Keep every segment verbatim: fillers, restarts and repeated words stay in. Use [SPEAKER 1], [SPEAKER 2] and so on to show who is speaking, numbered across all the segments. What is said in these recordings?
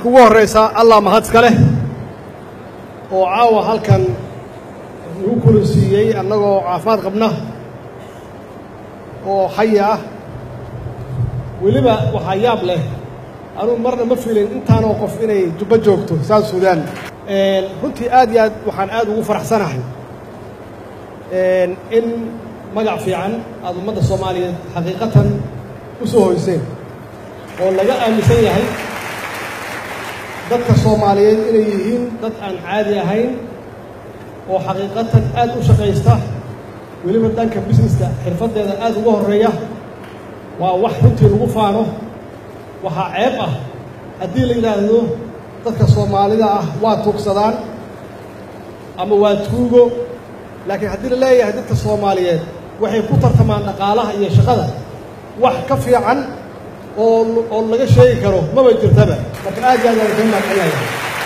[SPEAKER 1] marka ugu horeysa allah mahad iska leh oo caawa halkan ugu kulisiiyay annagoo caafimaad qabna oo xaya ah weliba waxaa yaab leh anuu marna ma filin intaanoo qof inay jubba joogto South Sudan runtii aad iyo aad waxaan aad ugu faraxsanahay in magac fiican aad ummadda Soomaaliyeed xaqiiqatan u soo hoyseen oo laga aaminsan yahay dadka Soomaaliyeed inay yihiin dad aan caadi ahayn oo xaqiiqatan aad u shaqaysta weliba dhanka businesska xirfadeeda aad ugu horeeya waa wax runtii lagu faano waxa ceeb ah haddii la yiraahdo dadka Soomaalida ah waa tuugsadaan ama waa tuugo laakiin haddii la leeyahay dadka Soomaaliyeed waxay ku tartamaan dhaqaalaha iyo shaqada wax ka fiican oo oo laga sheegi karo maba jirtaba marka aad iyo aad ayaan mahadcelinayaa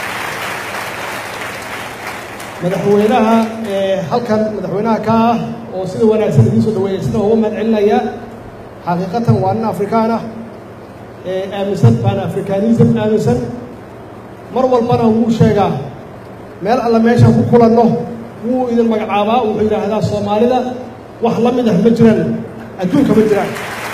[SPEAKER 1] madaxweynaha ee halkan madaxweynaha ka ah oo sida wanaagsan idin soo dhaweeyay sida ugu mahadcelinayaa xaqiiqatan waa nin Afrikaan ah ee aaminsan pan africanism aaminsan mar walbana wuu sheegaa meel alla meesha ku kulanno wuu idin magacaabaa wuxuu yiraahdaa Soomaalida wax la mid ah ma jiraan adduunka ma jiraan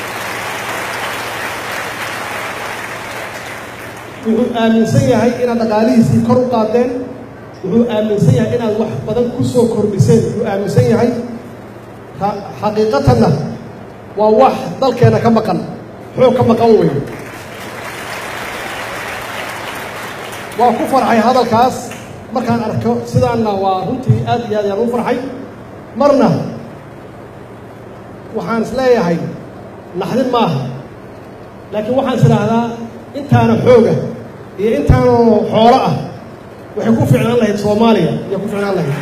[SPEAKER 1] wuxuu aaminsan yahay inaad dhaqaalihiisii kor u qaadeen wuxuu aaminsan yahay inaad wax badan ku soo kordhiseen wuxuu aaminsan yahay xaqiiqatanna waa wax dalkeena ka maqan xoog ka maqan weyn waa ku farxay hadalkaas markaan arko sidaana waa runtii aad iyo aad u farxay marna waxaan isleeyahay naxdin maaha laakiin waxaan isiraahdaa intaana xooga iyo intaana xoolo ah waxay ku fiicnaan lahayd Soomaaliya iyo ku fiicnaan lahayd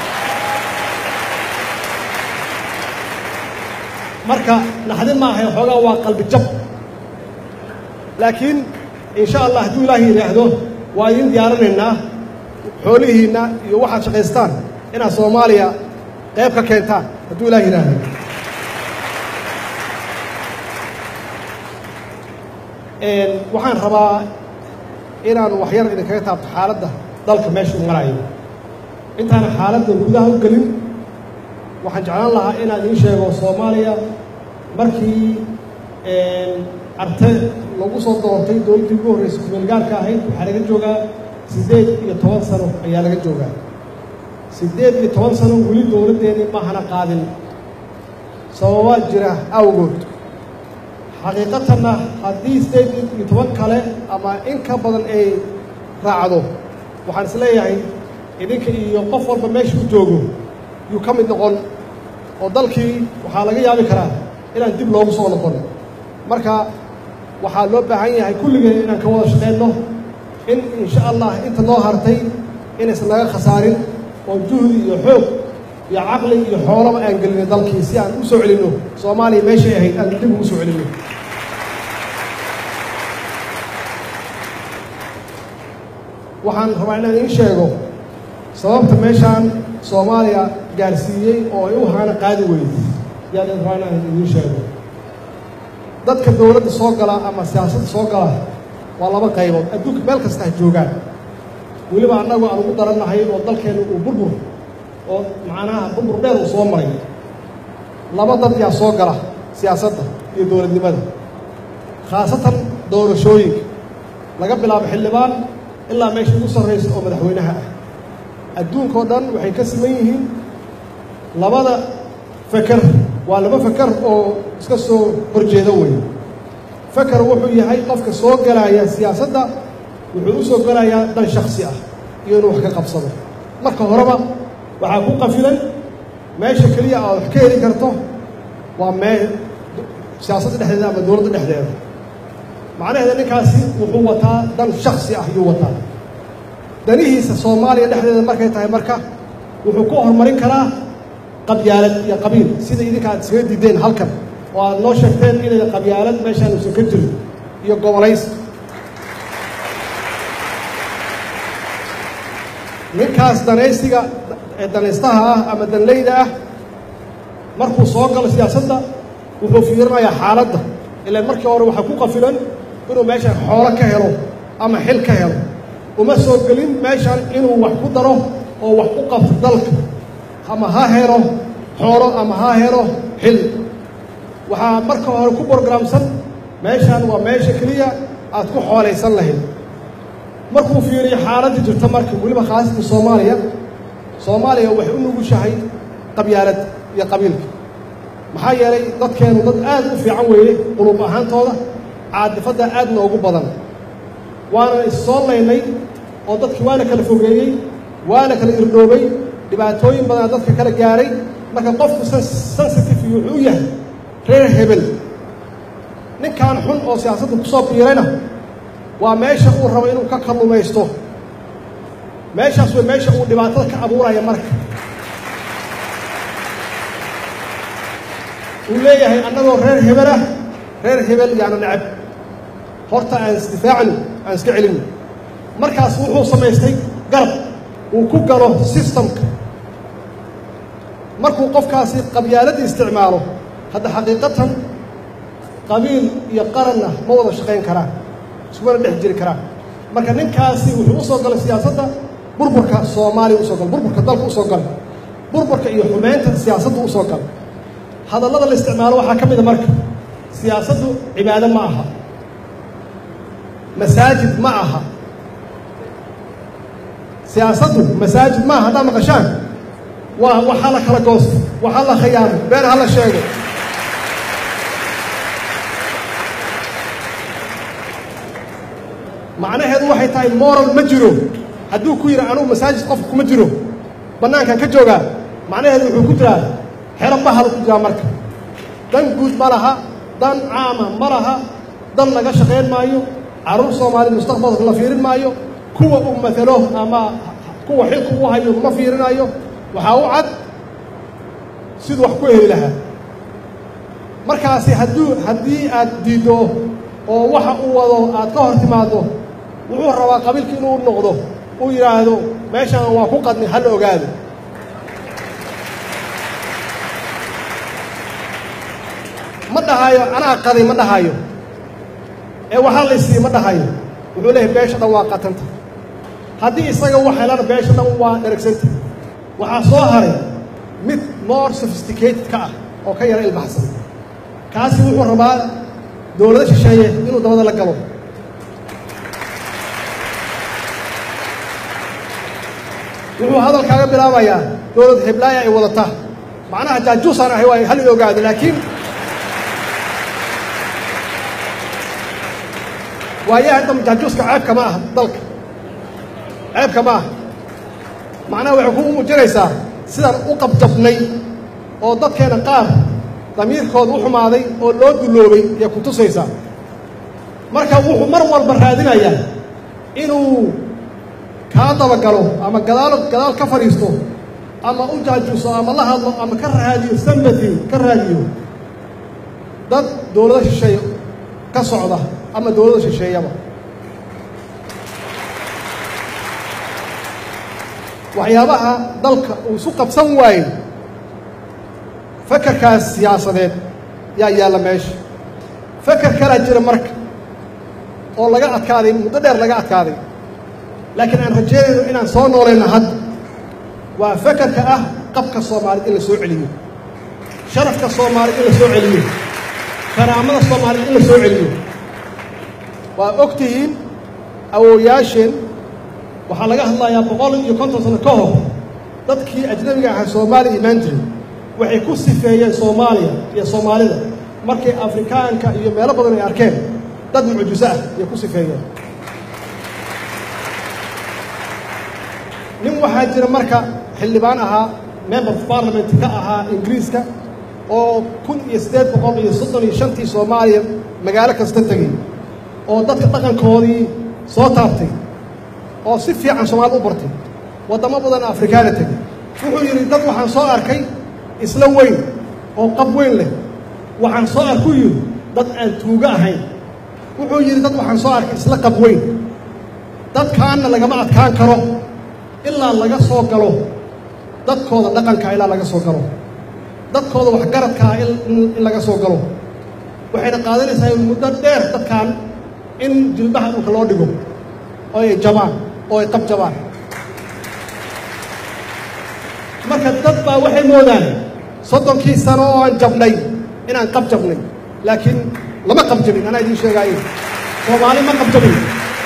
[SPEAKER 1] marka naxdin maaha xoogaa waa qalbi jab laakiin insha Allah hadduu Ilaahay yiraahdo waa idin diyaarinaynaa xoolihiina iyo waxaad shaqaystaan inaad Soomaaliya qayb ka keentaan hadduu Ilaahay yiraahdo een waxaan rabaa inaan wax yar idin kaga taabto xaaladda dalka meesha uu marayo intaan xaaladda gudaha u galin waxaan jeclaan lahaa inaan idin sheego Soomaaliya markii een arte lagu soo doortay dowladii ugu horeysay kumeelgaarka ahayd waxaa laga joogaa sideed iyo toban sano ayaa laga joogaa sideed iyo toban sano weli dowladdeeni ma hana qaadin sababaa jira awgood xaqiiqatanna haddii sideed iyo toban kale ama in ka badan ay raacdo waxaan isleeyahay idinka iyo qof walba meesha u joogo yuu ka mid noqon oo dalkii waxaa laga yaabi karaa inaan dib loogu soo noqon marka waxaa loo baahan yahay kulligeen inaan ka wada shaqeyno in insha Allah inta loo hartay inaysan laga khasaarin oo juhdi iyo xoog iyo caqli iyo xoolaba aan gelino dalkii si aan u soo celino Soomaaliya meesha ay ahayd aan dib ugu soo celino waxaan rabaa inaan idin sheego sababta meeshaan Soomaaliya gaarsiiyey oo ay u hana qaadi weyday yaan rabaa inaan idin sheego dadka dowladda soo gala ama siyaasadda soo gala waa laba qaybood adduunka meel kasta ay joogaan weliba annagu aan ugu darannahay oo dalkeenu uu burbur oo macnaha burbur dheer uu soo maray laba dad yaa soo gala siyaasadda iyo dowladnimada khaasatan doorashooyinka laga bilaabo xildhibaan ilaa meesha ugu sarreysa oo madaxweynaha ah adduunka oo dhan waxay ka siman yihiin labada fakar waa laba fakar oo iska soo horjeeda weyn fakar wuxuu yahay qofka soo galaya siyaasadda wuxuu u soo galayaa dan shakhsi ah iyo inuu wax ka qabsado marka horeba waxaa ku qafilan meesha keliya aad wax ka heli karto waa meel siyaasadda dhexdeeda ama dowladda dhexdeeda macnaheeda ninkaasi wuxuu wataa dan shakhsi ah ayuu wataa danihiisa Soomaaliya dhexdeeda markay tahay marka wuxuu ku horumarin karaa qabyaalad iyo qabiil sida idinka aad soo diideen halkan oo aad noo sheegteen inay qabyaalad meeshaan u soo ka jirin iyo gobolays ninkaas danaysiga danaystaha ah ama danleyda ah markuu soo galo siyaasadda wuxuu fiirinayaa xaaladda ilaa markii hore waxa ku qafilan inuu meesha xoolo ka helo ama xil ka helo uma soo gelin meeshan inuu wax ku daro oo wax u qabto dalka ama ha helo xoolo ama ha helo xil waxaa marka hore ku programsan meeshan waa meesha keliya aad ku xoolaysan lahayd markuu fiiriyo xaaladii jirta marka weliba khaasatan soomaaliya soomaaliya waxay u nugushahay qabyaalad iyo qabiilka maxaa yeelay dadkeenu dad aad u fiican weeye qulub ahaantooda caadifadda aad noogu badan waana issoo laynay oo dadkii waana kala fogeeyey waana kala irdhoobay dhibaatooyin badanaa dadka kala gaaray marka qofku sensitive wuxuu u yahay reer hebel ninkan xun oo siyaasadda ku soo biirayna waa meesha uu rabo inuu ka kallumaysto meeshaas way meesha uu dhibaatada ka abuuraya marka uu leeyahay annagoo reer hebel ah reer hebel yaana necab horta aan isdifaacno aan iska celino markaas wuxuu samaystay garab uu ku galo systemka markuu qofkaasi qabyaaladii isticmaalo hadda xaqiiqatan qabiil iyo qaranna ma wada shaqayn karaan iskumana dhex jiri karaan marka ninkaasi wuxuu u soo galay siyaasadda burburka soomaaliya usoo galay burburka dalka usoo galay burburka iyo xumeynta siyaasadda usoo galay hadallada la isticmaalo waxaa ka mid a marka siyaasaddu cibaado ma aha masaajid ma aha siyaasaddu masaajid ma aha haddaad maqashaan waa waxa la kala goosto waxa la khiyaamo been ha la sheego macnaheedu waxay tahay moral ma jiro hadduu ku yidhi anugu masaajid qofka kuma jiro bannaankan ka joogaa macnaheedu wuxuu ku jiraa xero bahal ku jiraa marka dan guud ma laha dan caama ma laha dan laga shaqayn maayo carruur soomaali mustaqbalka la fiirin maayo kuwa uu matalo ama kuwa xilka u hayo ma fiirinayo waxaa u cad siduu wax ku heli lahaa markaasi hadduu haddii aad diiddo oo waxa uu wado aad ka hor timaaddo wuxuu rabaa qabiilka inuu noqdo uu yidhaahdo meeshaan waa ku qadni ha la ogaado ma dhahayo anaa qaday ma dhahayo ee waxaa la isii ma dhahayo wuxuu leeyahay beesha dhan waa qatanta haddii isaga wax helana beesha dhan waa dheregsanta waxaa soo haray mid more sophisticated ka ah oo ka yara ilbaxsan kaasi wuxuu rabaa dowlado shisheeye inuu dabada la galo wuxuu hadalkaaga bilaabayaa dowlad heblaaya ay wadataa macnaha jaajuusaan ahay waa hal i ogaado laakiin waayaha dam jaajuuska ceebka ma aha dalka ceebka ma aha macnaha waxay ku muujinaysaa sidaan u qabjabnay oo dadkeena qaar damiirkooda u xumaaday oo loo dulloobay ayay ku tusaysaa marka wuxuu mar walba raadinayaa inuu kaa dabagalo ama gadaal gadaal ka fadhiisto ama u jaajuuso ama la hadlo ama ka raadiyo sympathy ka raadiyo dad dowlado shisheeye ka socda ama dowlado shisheeyaba waxyaabaha dalka uu isu qabsan waayey fakarkaas siyaasadeed yaa yaalla meesha fakar kalaa jira marka oo laga adkaaday muddo dheer laga adkaaday laakiin aan rajeynayno inaan soo noolayno hadda waa fakarka ah qabka soomaaliyed in la soo celiyo sharafka soomaaliyed in la soo celiyo karaamada soomaaliyed in la soo celiyo waa og tihiin awooyaasheen waxaa laga hadlayaa boqol iyo konton sano ka hor dadkii ajnabiga ahaa soomaaliya imaan jiray waxay ku sifeeyeen soomaaliya iyo soomaalida markay afrikaanka iyo meelo badan ay arkeen dad mucjiso ah ayay ku sifeeyeen nin waxaa jira marka xildhibaan ahaa member of parliament ka ahaa ingiriiska oo kun iyo siddeed boqol iyo soddon iyo shantii soomaaliya magaalo kasta tegey oo dadka dhaqankoodii soo taabtay oo si fiican soomaalida u bartay waddamo badan afrikaana tegey wuxuu yidhi dad waxaan soo arkay isla weyn oo qab weyn leh waxaan soo arku yidhi dad aan tuugo ahayn wuxuu yidhi dad waxaan soo arkay isla qab weyn dadkaanna lagama adkaan karo ilaa laga soo galo dadkooda dhaqankaa ilaa laga soo galo dadkooda waxgaradkaa in laga soo galo waxayna qaadanaysaa muddo dheer dadkan in jilbaha dhulka loo dhigo oo ay jabaan oo ay qab jabaan marka dad baa waxay moodaan soddonkii sano oo aan jabnay inaan qab jabnay laakiin lama qab jabin anaa idiin sheegaayo soomaali ma qab jabin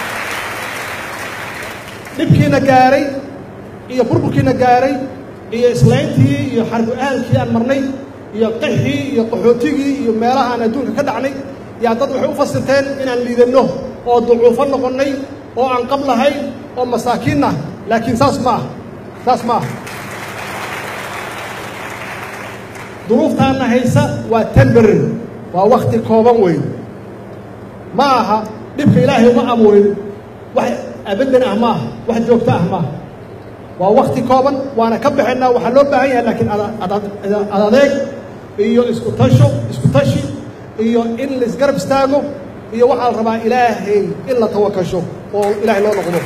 [SPEAKER 1] dhibkiina gaaray iyo burburkiina gaaray iyo islayntii iyo xarbu ahalkii aan marnay iyo qixii iyo qaxootigii iyo meelaha aan adduunka ka dhacnay yaa dad waxay u fasirteen inaan liidanno oo ducuufo noqonnay oo aan qab lahayn oo masaakiin ah laakiin saas ma ah saas ma ah duruuftaana haysa waa temporary waa wakti kooban weyn ma aha dhibka ilaahay uma abuurin wax abadan ah maaha wax joogto ah maaha waa wakti kooban waana ka baxaynaa waxaa loo baahan yahay laakiin adadeeg iyo isku tasho isku tashi iyo in la isgarab istaago iyo waxaa la rabaa ilaahay in la tawakasho oo ilaahay loo noqdo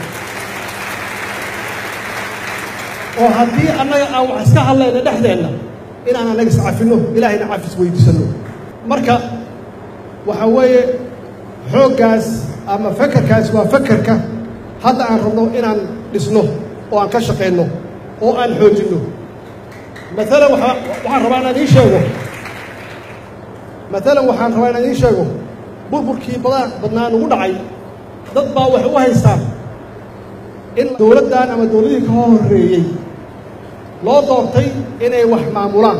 [SPEAKER 1] oo haddii annaga aan wax iska hadlayna dhexdeenna inaan annaga iscafino ilaahayna cafis weydiisano marka waxa weeye xooggaas ama fakarkaas waa fakarka hadda aan rabno inaan dhisno oo aan ka shaqayno oo aan xoojinno maalan waxaa waxaan rabaa inaan iin sheego maalan waxaan rabaa inaan iin sheego burburkii badaa badnaa nagu dhacay dad baa waxay u haystaan in dowladdan ama dowladihii ka horreeyey loo doortay inay wax maamulaan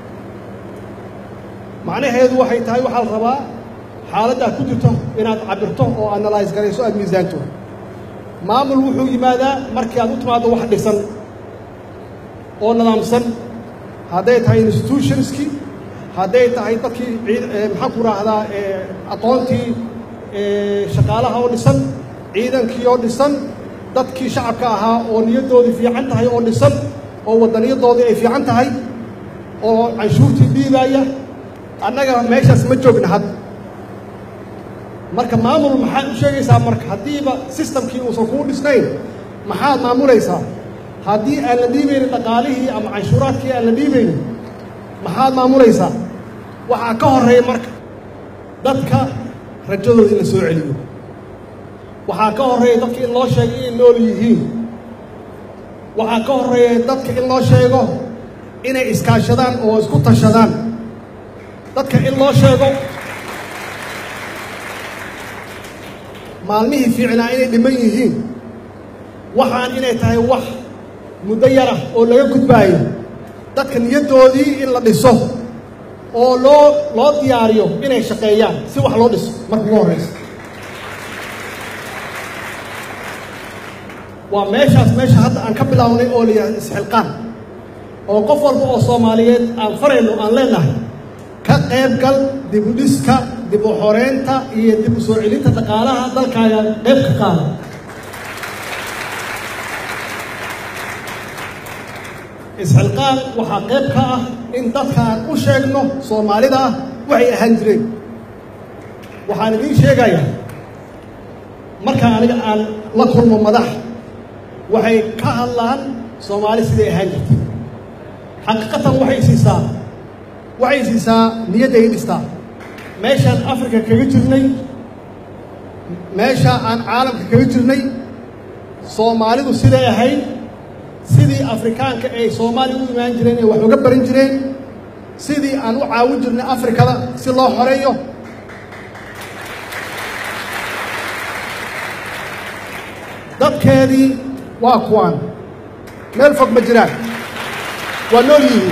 [SPEAKER 1] macnaheedu waxay tahay waxaa la rabaa xaaladdaa ku jirto inaad cabirto oo analyse garayso aad miisaanto maamul wuxuu yimaadaa markii aad u timaado wax dhisan oo nidaamsan hadday tahay institutionskii hadday tahay dadkii maxaan ku raahdaa aqoontii shaqaalaha oo dhisan ciidankii oo dhisan dadkii shacabka ahaa oo niyaddoodii fiican tahay oo dhisan oo wadaniyadoodii ay fiican tahay oo canshuurtii dhiibaaya annaga meeshaas ma joogna had marka maamul maxaad u sheegaysaa marka haddiiba systemkii uusan kuu dhisnayn maxaad maamulaysaa haddii aan la dhiibaynin dhaqaalihii ama canshuuraadkii aan la dhiibaynin maxaad maamulaysaa waxaa ka horreeya marka dadka rajadooda in la soo celiyo waxaa ka horreeya dadka in loo sheego inay nool yihiin waxaa ka horreeya dadka in loo sheego inay iskaashadaan oo isku tashadaan dadka in loo sheego maalmihii fiicnaa inay dhiman yihiin waxaan inay tahay wax muddo yar ah oo laga gudbaayo dadka niyaddoodii in la dhiso oo loo loo diyaariyo inay shaqeeyaan si wax loo dhiso marka ugu horraysa waa meeshaas meesha hadda aan ka bilownay oo la yidhahdo isxilqaan oo qof walba oo soomaaliyeed aan farayno aan leenahay ka qayb gal dib u dhiska dib u xoreynta iyo dib u soo celinta dhaqaalaha dalkaaga qayb ka qaada isxilqaan waxaa qayb ka ah in dadka aan u sheegno soomaalida ah waxay ahaan jireen waxaan idiin sheegayaa markaa aniga aan la kulmo madax waxay ka hadlaan soomaali siday ahaan jirtay xaqiiqatan waxay siisaa waxay siisaa niyadday dhistaa meeshaan afrika kaga jirnay meesha aan caalamka kaga jirnay soomaalidu siday ahayd sidii afrikaanka ay soomaaliya u imaan jireen ee wax uga baran jireen sidii aan u caawin jirnay afrikada si loo xoreeyo dadkeedii waa kuwaan meel fog ma jiraan waa nool yihiin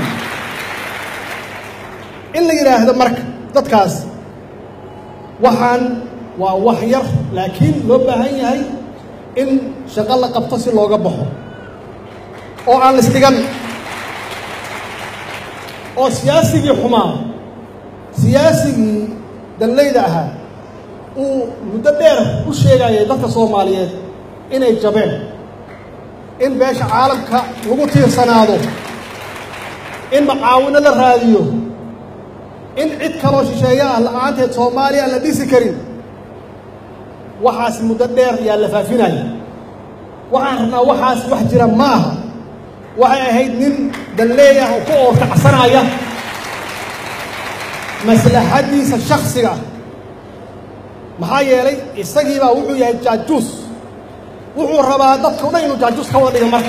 [SPEAKER 1] in la yidhaahdo marka dadkaas waxaan waa wax yar laakiin loo baahan yahay in shaqo la qabto si looga baxo oo aan lisdhigan oo siyaasigii xumaa siyaasigii danleyda ahaa uu muddo dheer u sheegayay dadka soomaaliyeed inay jabeen in beesha caalamka lagu tiirsanaado in macaawino la raadiyo in cid kaloo shisheeye ah la'aanteed soomaaliya aan la dhisi karin waxaas muddo dheer yaa la faafinaya waxaan rabnaa waxaas wax jira ma aha waxay ahayd nin danleey ah oo ku oortacsanaya maslaxaddiisa shaksiga ah maxaa yeelay isagiibaa wuxuu yahay jaajuus wuxuu rabaa dadka dhan inuu jaajus ka wada dhigo marka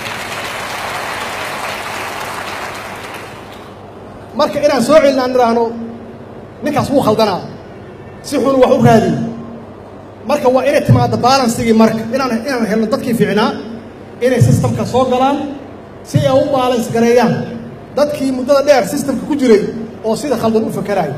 [SPEAKER 1] marka inaan soo celinaan niraahno ninkaas wuu khaldanaa si xun wax u raadiyo marka waa inay timaado balansigii marka inaan inaan helno dadkii fiicnaa inay systemka soo galaan si ay u balance gareeyaan dadkii muddada dheer systemka ku jiray oo sida khaldan u fakaraay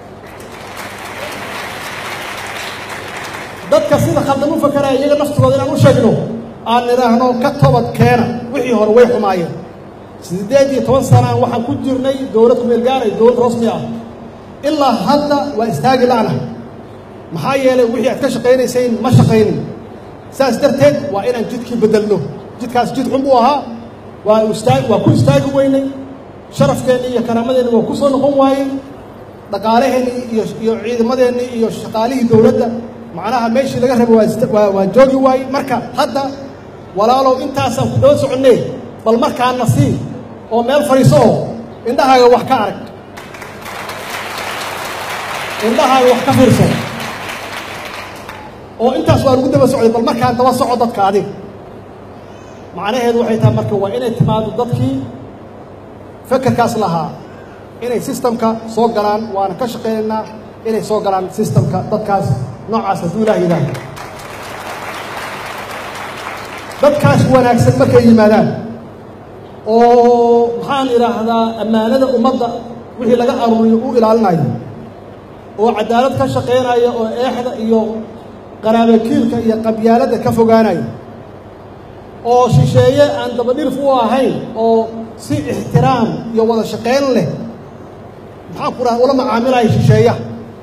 [SPEAKER 1] dadka sida khaldan u fakaraay iyaga naftooda inaan u sheegno aan niraahno ka toobad keena wixii hore way xumaayeen sideed iyo toban sano waxaan ku jirnay dowlad ku meel gaaray dowlad rasmi ah ilaa hadda waa istaagi la'na maxaa yeelay wixii aad ka shaqaynayseen ma shaqaynin saas darteed waa inaan jidkii bedelno jidkaas jid xun buu ahaa waa istaag waa ku istaagi weynay sharafkeennii iyo karaamadeenni waa ku soo noqon waayey dhaqaalaheennii iyo iyo ciidamadeennii iyo shaqaalihii dowladda macnaha meeshii laga rabay waa waa joogi waayey marka hadda walaalow intaasaan ku daba soconnee bal markaana sii oo meel fadhiiso oo indhahaaga wax ka arag indhahaaga wax ka fiirso oo intaas waa lagu daba socday bal markaan daba soco dadka adiga macnaheedu waxay tahay marka waa inay timaado dadkii fakarkaas lahaa inay systemka soo galaan waana ka shaqaynaynaa inay soo galaan systemka dadkaas noocaas hadduu ilaah yidhaahdo dadkaas wanaagsan markay yimaadaan oo maxaan idhaahdaa ammaanada ummadda wixii laga aruuriyo u ilaalinayo oo cadaalad ka shaqaynaya oo eexda iyo qaraabakiilka iyo qabyaaladda ka fogaanaya oo shisheeye aan dabadhirf u ahayn oo si ixtiraam iyo wada shaqayn leh maxaan ku dhaha ula macaamilaya shisheeyaha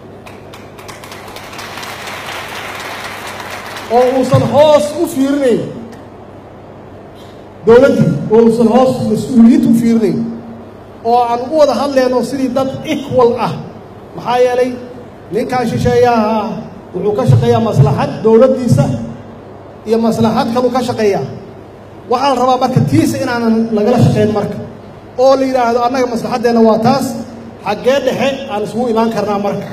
[SPEAKER 1] oo uusan hoos u fiirinayn dowladdii oo uusan hoos mas-uuliyiinta u fiirinayn oo aan u wada hadlayno sidii dad equal ah maxaa yeelay ninkaan shisheeyaha ah wuxuu ka shaqeeyaa maslaxad dowladdiisa iyo maslaxad kaluu ka shaqeeyaa waxaa la rabaa marka tiisa inaanan lagala shaqayn marka oo la yidhaahdo annaga maslaxaddeenna waa taas xaggee dhexe aan isugu imaan karnaa marka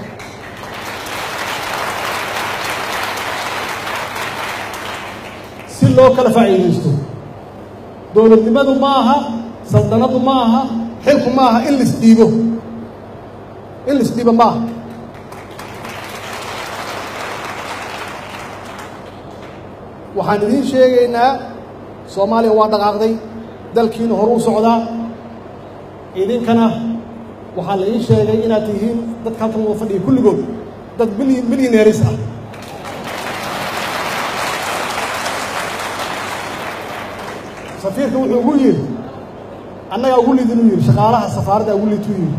[SPEAKER 1] si loo kala faa'iidaysto dowladnimadu ma aha saldanadu ma aha xilku ma aha in laisdhiibo in laisdhiibo ma aha waxaan idiin sheegaynaa soomaaliya waa dhaqaaqday dalkiina horu u socdaa idinkana waxaa la ii sheegay inaad tihiin dadka halkan wada fadhiya kulligood dad milyaneeris ah safiirka wuxuu ugu yidhi annagaa ugu liid inuu yidhi shaqaalaha safaaradda ugu liidtuu yidhi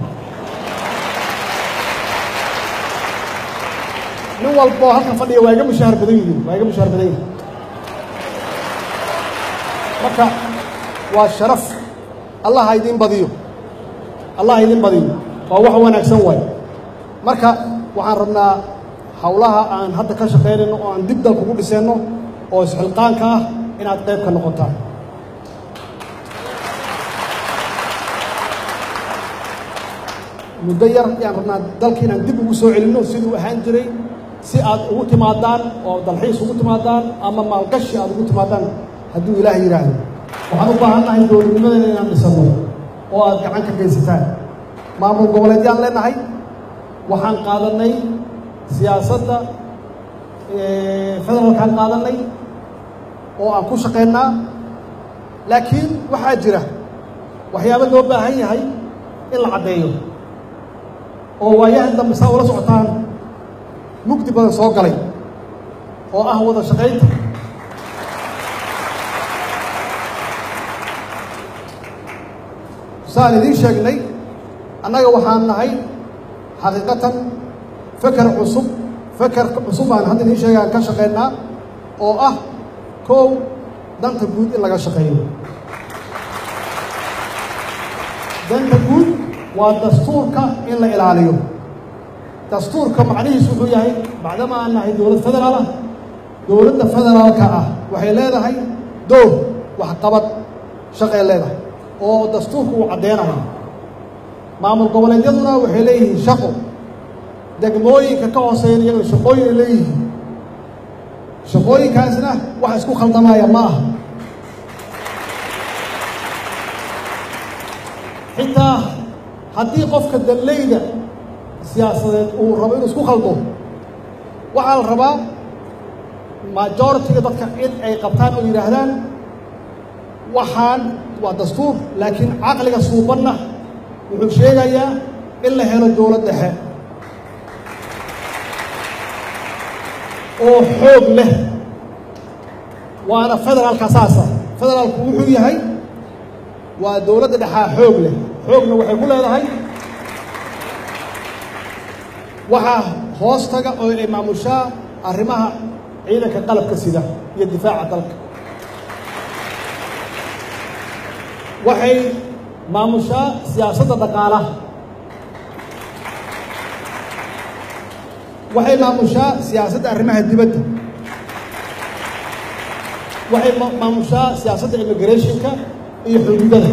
[SPEAKER 1] nin walboo halkan fadhiya waa iga mushaahar badan yihiin waa iga mushaahar badan yihin marka waa sharaf allah ha idin badiyo allah ha idin badiyo waa wax wanaagsan waay marka waxaan rabnaa hawlaha aan hadda ka shaqaynayno oo aan dib dalka ugu dhisayno oo isxilqaanka ah inaad qayb ka noqotaan muddo yar ayaan rabnaa dalka inaan dib ugu soo celinno siduu ahaan jiray si aad ugu timaadaan oo dalxiis ugu timaadaan ama maalgashi aad ugu timaadaan hadduu ilaah yidhaahdo waxaan u baahan nahay dowladnimadeena inaan dhisanno oo aad gacan ka geysataan maamul goboleedyaan leenahay waxaan qaadanay siyaasadda federaalkaan qaadanay oo aan ku shaqaynaa laakiin waxaa jira waxyaabo loo baahan yahay in la caddeeyo oo waayahan dambe saa ula socotaan mugdi badan soo galay oo ah wada shaqaynta saan idiin sheegnay annaga waxaan nahay xaqiiqatan feker cusub feker cusub aan hadda idiin sheegaan ka shaqaynaa oo ah kow danta guud in laga shaqeeyo danta guud waa dastuurka in la ilaaliyo dastuurka macnihiisu wuxuu yahay bacdama aan nahay dowlad federaal ah dowladda federaalka ah waxay leedahay door waxqabad shaqay leedahay oo dastuurku uu caddeynayo maamul goboleedyaduna waxay leeyihiin shaqo degmooyinka ka hooseeya iyagana shaqooyin ay leeyihiin shaqooyinkaasna wax isku khaldamaya ma aha xitaa haddii qofka dallayda siyaasadeed uu rabo inuu isku khaldo waxaa la rabaa majority-ga dadka in ay qabtaan oo yidhaahdaan waxaan waa dastuur laakiin caqliga suubanna wuxuu sheegayaa in la helo dowlad dhexe oo xoog leh waana federaalka saasa federaalku wuxuu yahay waa dowladda dhexaa xoog leh xoogna waxay ku leedahay waxaa hoos taga oo ay maamushaa arrimaha ciidanka qalabka sida iyo difaaca dalka waxay maamushaa siyaasadda dhaqaalaha waxay maamushaa siyaasadda arrimaha dibadda waxay maamushaa siyaasadda immigrationka iyo xuduudada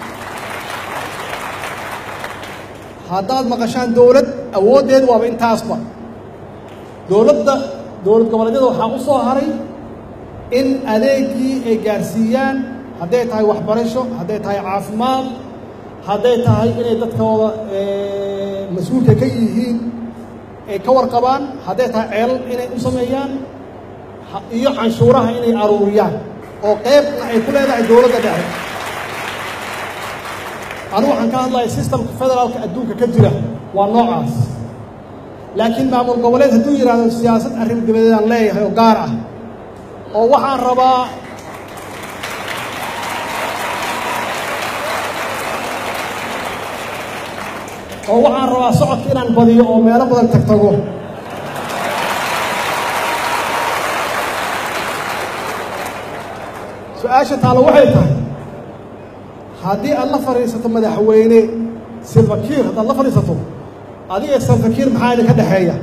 [SPEAKER 1] haddaad maqashaan dowlad awooddeed waaba intaasba dowladda dowlad goboleedyada waxaa u soo haray in adeegii ay gaarsiiyaan hadday tahay waxbarasho hadday tahay caafimaad hadday tahay inay dadkooda mas-uulka ka yihiin ay ka warqabaan hadday tahay ceelal inay u sameeyaan iyo canshuuraha inay aruuriyaan oo qeybna ay ku leedahay dowladda dhexe anu waxaan ka hadlaya systemka federaalka adduunka ka jira waa noocaas laakiin maamul goboleed hadduu yidhaahdo siyaasad arrin dibadeedaan leeyahay oo gaar ah oo waxaan rabaa oo waxaan rabaa socodka inaan badiyo oo meelo badan tag tago su-aasha taalo waxay tahay haddii aad la fadhiisato madaxweyne Salva Kiir haddaad la fadhiisato adiga Salva Kiir maxaa idinka dhexeeya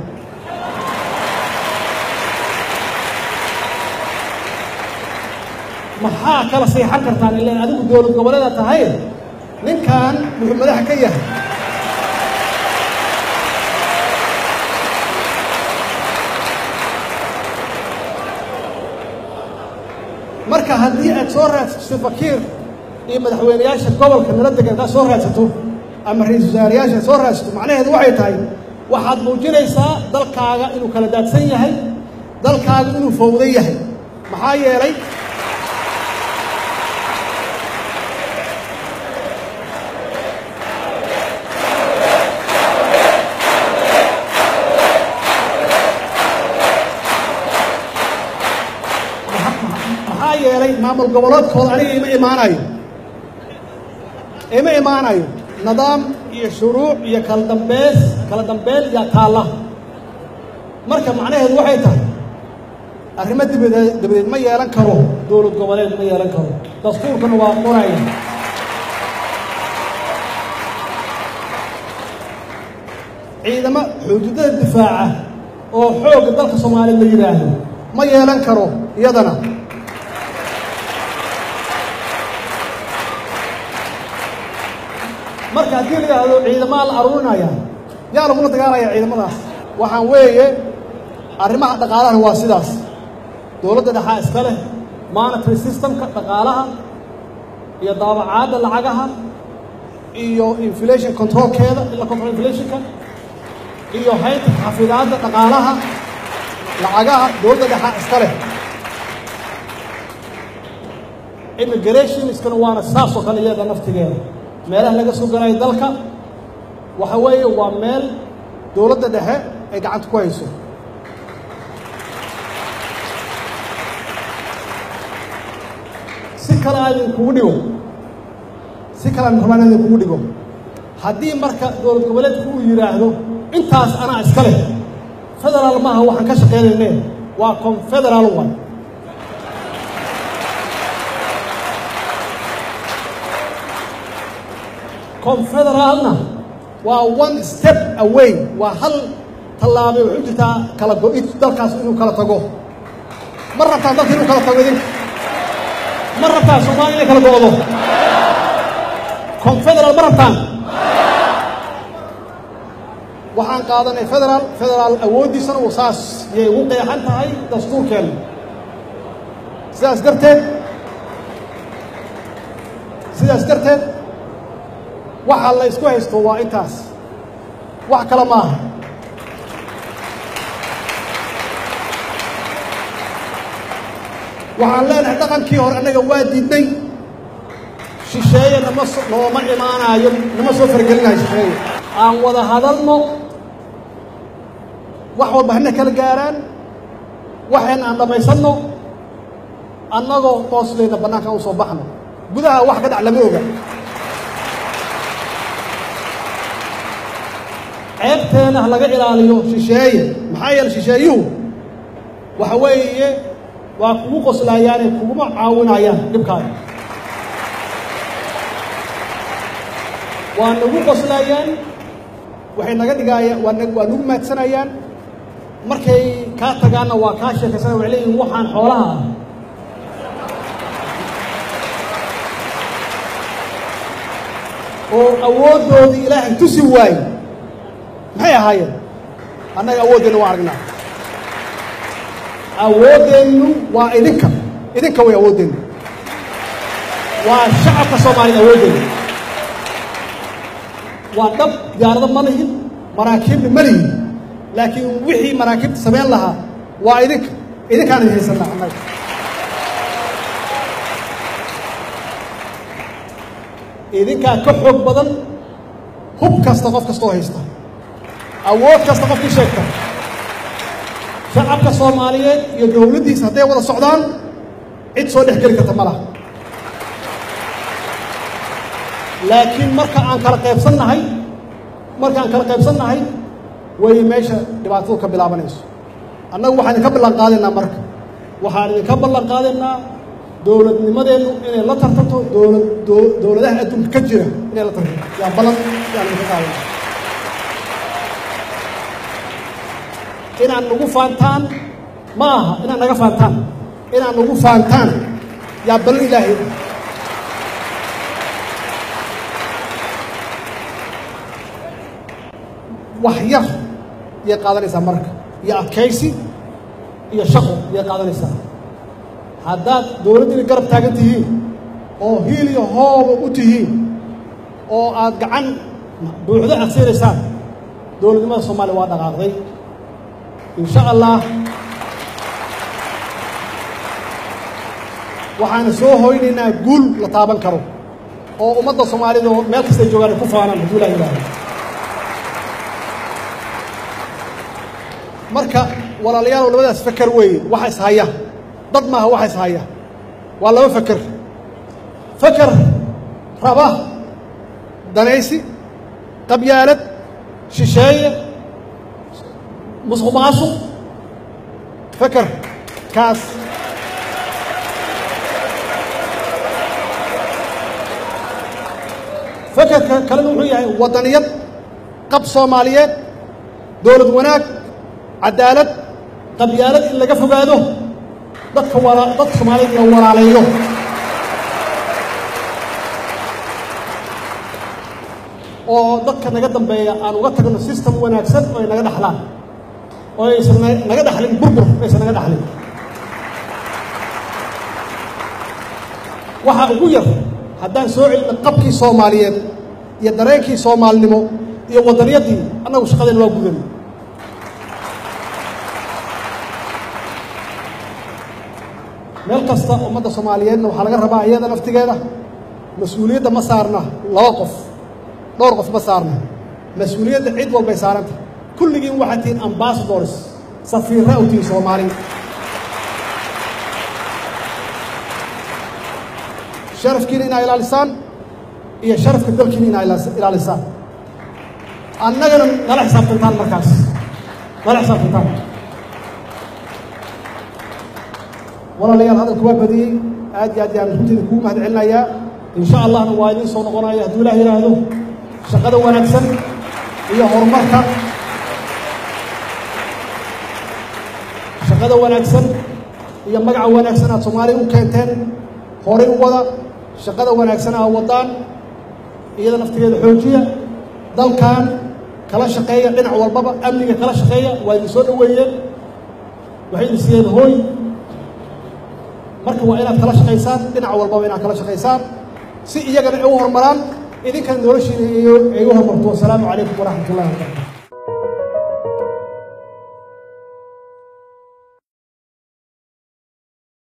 [SPEAKER 1] maxaa kala seexan kartaan ilaan adigu dowlad goboleeda tahay ninkan wuxuu madax ka yahay marka haddii aad soo raadsato Salva Kiir iyo madaxweynayaasha gobolka nala degan haddaad soo raadsato ama ra-iisul wasaarayaasha soo raadsato macnaheedu waxay tahay waxaad muujinaysaa dalkaaga inuu kala daadsan yahay dalkaaga inuu fowdan yahay maxaa yeelay maxaa yeelay maamul goboleedkooda aniga ima imaanayo ima imaanayo nidaam iyo shuruuc iyo kala dambeys kala dambeyn iyo taalla marka macnaheedu waxay tahay arrimo dibadeed dibadeed ma yeelan karo dowlad goboleed ma yeelan karo dastuurkana waa qoraya ciidamo xuduudada difaaca oo xoogga dalka Soomaaliya la yiraahdo ma yeelan karo iyadana marka haddii la yidhaahdo ciidamada la aruurinaya yaa lagula dagaalaya ciidamadaas waxaan weeye arrimaha dhaqaalaha waa sidaas dowladda dhexe iska leh monetary systemka dhaqaalaha iyo daabacaadda lacagaha iyo inflation controlkeeda ila control inflationka iyo hay'adda xafidaadda dhaqaalaha lacagaha dowladda dhexe iska leh immigration iskana waana saas oo kale iyada naftigeeda meelaha laga soo galay dalka waxa weeye waa meel dowladda dhexe ay gacanta ku hayso si kale ay kugu dhigo si kale aan rabaan inay kugu dhigo haddii marka dowlad goboleedku uu yiraahdo intaas anaa iska leh federaal maaha waxaan ka shaqeynaynaa waa confederal one confederalna waa one step away waa hal tallaabay wuxuu jirtaa kala go'id dalkaas inuu kala tago ma rabtaan dalka inuu kala tago idinka ma rabtaan Soomaaliya inay kala go'do confederal ma rabtaan waxaan qaadanay federal federal awoodiisana uu saas yay ugu qeexan tahay dastuurkeena sidaas darteed sidaas darteed waxa la isku haysto waa intaas wax kale maaha waxaan leenahay dhaqankii hore annaga waa diidnay shisheeye nama nooma imaanayo nama soo fargelinayo shisheeye aan wada hadalno wax walba hana kala gaaraan waxaan aan dhamaysanno annagoo hooslayna bannaanka u soo baxno gudaha wax ka dhac lama oga ceebteena ha laga ilaaliyo shisheeye maxaa yeele shisheeyuhu waxa weeye waa kugu qoslayaane kuguma caawinayaan dhibkaaga waa nagu qoslayaan waxay naga dhigaayaan waa waa nagu maadsanayaan markay kaa tagaanna waa kaa sheekaysan waxay leeyihin waxaan xoolaha ah oo awooddoodii ilaahay tusi waaye maxay ahaayeen annaga awoodeenna waa aragnaa awoodeennu waa idinka idinka way awoodeennu waa shacabka soomaaliyed awoodeennu waa dhab diyaarado ma lihin maraakiibna ma lihin laakiin wixii maraakiibta samayn lahaa waa idinka idinkaan idin haysanaa annaga idinkaa ka xoog badan hub kasta qof kastoo haysta awood kasta qofkii sheegta shacabka soomaaliyeed iyo dowladdiisa hadday wada socdaan cid soo dhex geli karta ma laha laakiin marka aan kala qaybsannahay marka aan kala qaybsannahay way meesha dhibaatadu ka bilaabanayso annagu waxaan idinka ballan qaadaynaa marka waxaan idinka ballan qaadaynaa dowladnimadeennu inay la tartanto dowlad dowladaha adduunka ka jira inay la tartanto yaa ballan yaan idinka qaadaynaa inaad nagu faantaan ma aha inaad naga faantaan inaad nagu faantaan yaa ballan ilaahay wax yar yay qaadanaysaa marka iyo adkaysi iyo shaqo yay qaadanaysaa haddaad dowladdiina garab taagan tihiin oo hiil iyo hooba u tihiin oo aad gacan buuxdo aad siinaysaan dowladnimada soomaaliya waa dhaqaaqday in sha allah waxaan soo hoynaynaa guul la taaban karo oo ummadda soomaalida oo meel kasta ay joogaan ay ku faanaan hadduu ilaahay yidhaahdo marka walaalayaal labadaas fakar weeye waxa is haya dad maaha waxa is haya waa laba fakar fakar raba danaysi qabyaalad shisheeye musuq maasuq fakar kaas fakarka kalena wuxuu yahay waddaniyad qab soomaaliyeed dowlad wanaag cadaalad qabyaalad in laga fogaado dadka wala dadka Soomaaliyeed la walaaleeyo oo dadka naga dambeeya aan uga tagno system wanaagsan oo naga dhaxlaan oo aysan naga dhaxlin burbur aysan naga dhaxlin waxa ugu yar haddaan soo celino qabkii Soomaaliyeed iyo dareenkii Soomaalinimo iyo wadaniyadii annagu shaqadeena waa gudan meel kasta ummadda Soomaaliyeedna waxa laga rabaa iyada naftigeeda mas'uuliyadda ma saarna laba qof dhowr qof ma saarna mas'uuliyadda cid walba saaranta kulligiin waxa tiin ambassadors safiirra u tiin Soomaali sharafkiina inay ilaalisaan iyo sharafka dalkiina inay ilaalisaan annagana nala xisaabtantaan markaas nala xisaabtantaan walaalayaal hadalku waa badiyey aad iyo aad yaan runtiina kugu mahad celinayaa in sha allahna waa idin soo noqonaya hadduu ilaah yidhaahdo shaqada wanaagsan iyo horumarka shaqada wanaagsan iyo magaca wanaagsan aad Soomaaliya u keenteen horay u wada shaqada wanaagsan aad wadaan iyada naftigeeda xoojiya dalkan kala shaqeeya dhinac walbaba amniga kala shaqeeya waa idin soo dhaweeyeen waxay idin siiyeen hooy marka waa inaad kala shaqaysaan dhinac walbaba inaad kala shaqaysaan si iyagana ay u horumaraan idinkana noloshiina ay u horumarto. Wasalaamu calaykum waraxmatullahi wabarakatu.